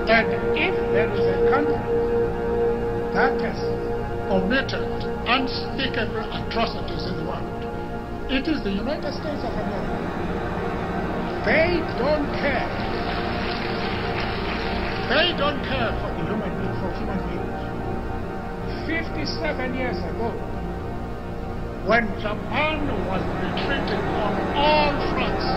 And if there is a country that has committed unspeakable atrocities in the world, it is the United States of America. They don't care. They don't care for the human beings. 57 years ago, when Japan was retreating on all fronts,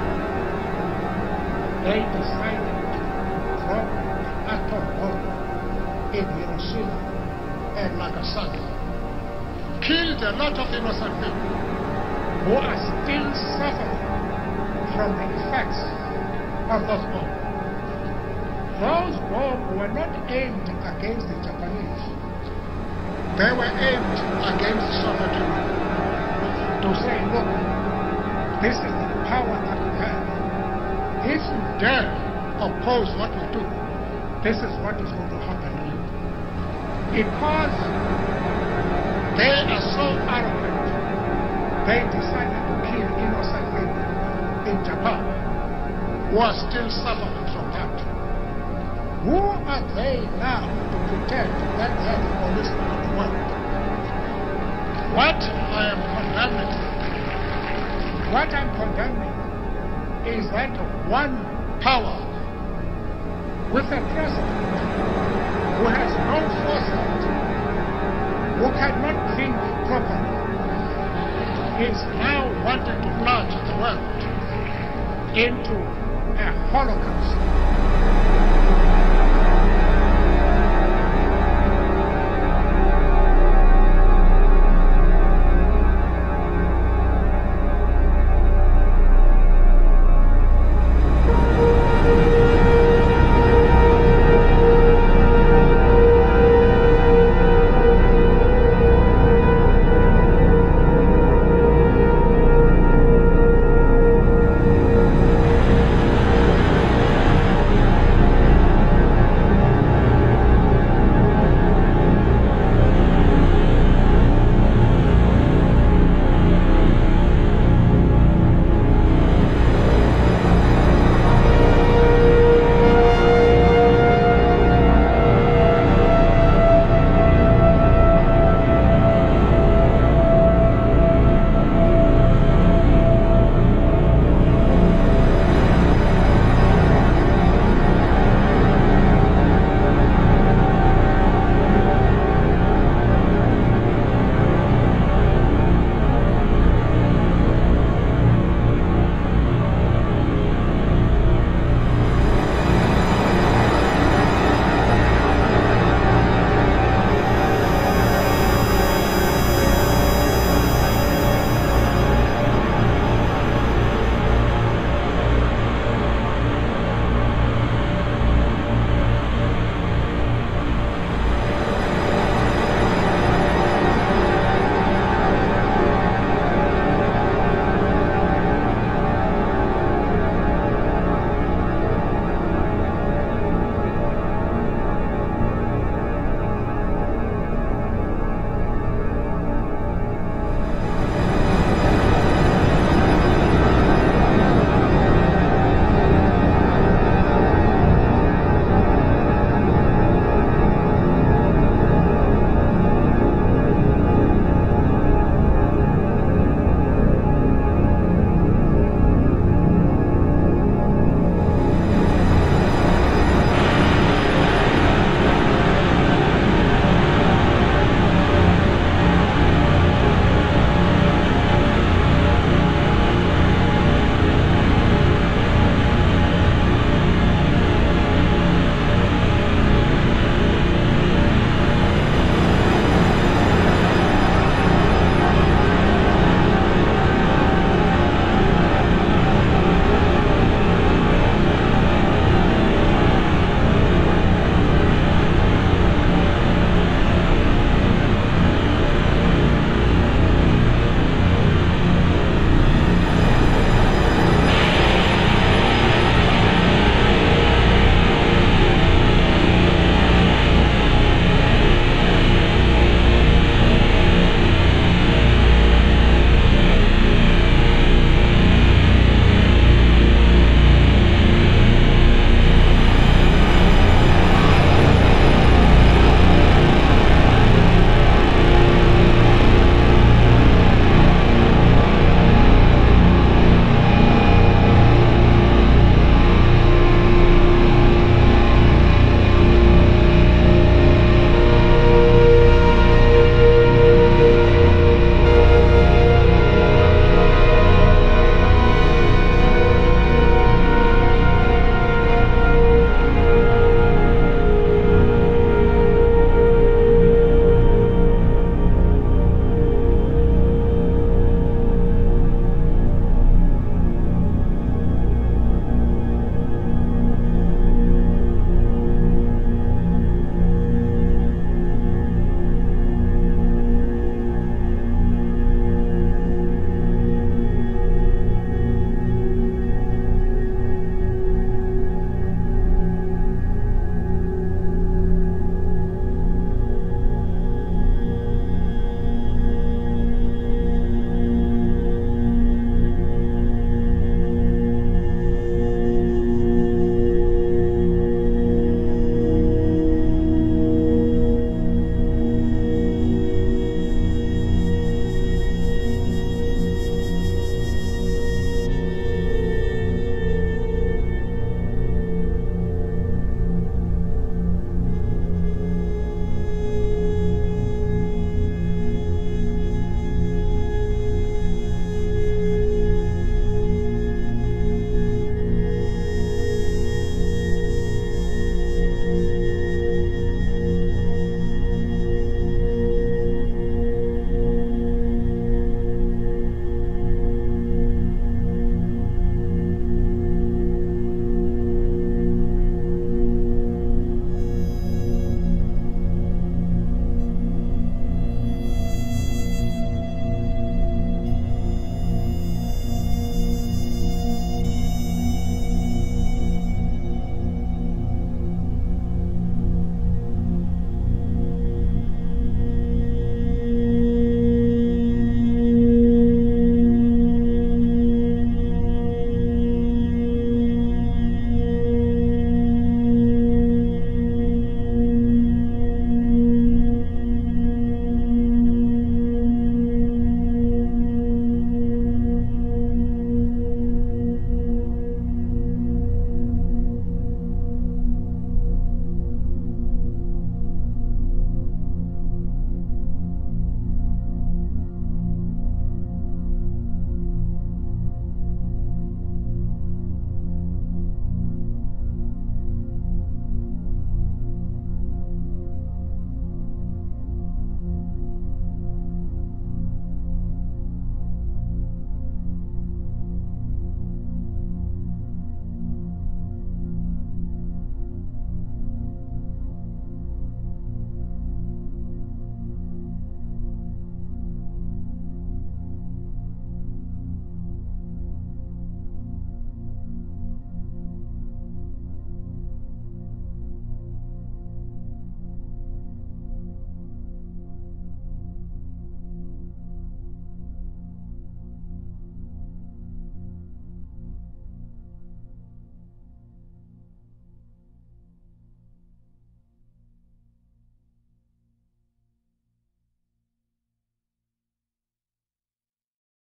they decided to drop atom bomb in Hiroshima and Nagasaki. Killed a lot of innocent people who are still suffering from the effects of those bombs. Those bombs were not aimed against the Japanese. They were aimed against the Soviet Union to say, look, this is the power that we have. If you dare oppose what we do, this is what is going to happen to you. Because they are so arrogant, they decided to kill innocent people in Japan who are still suffering from that. Who are they now to pretend that they are the policemen of the world? What I am condemning is that one power with a president who has no foresight, who cannot think properly, is now wanting to plunge the world into a holocaust.